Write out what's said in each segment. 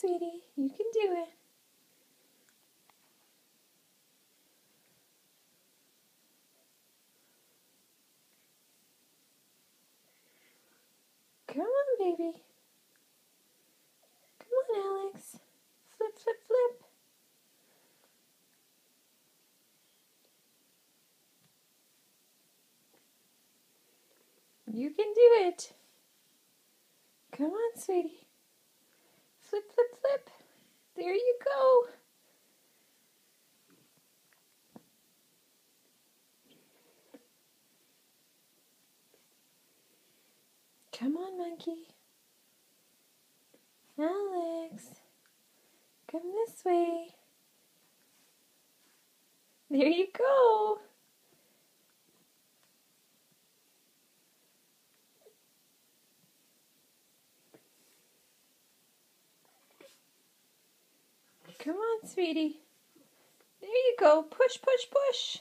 sweetie. You can do it. Come on, baby. Come on, Alex. Flip, flip, flip. You can do it. Come on, sweetie. Flip, flip, flip. There you go. Come on, monkey. Alex. Come this way. There you go. Come on, sweetie. There you go. Push, push, push.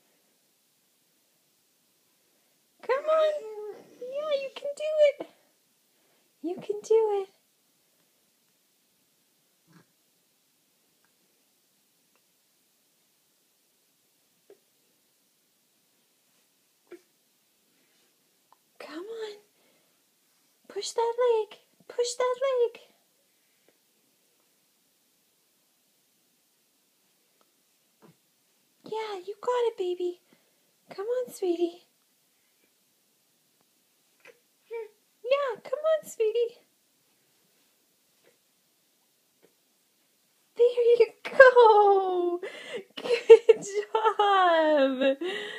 Come on. Yeah, you can do it. You can do it. Come on. Push that leg. Push that leg. Yeah, you got it, baby. Come on, sweetie. Yeah, come on, sweetie. There you go. Good job.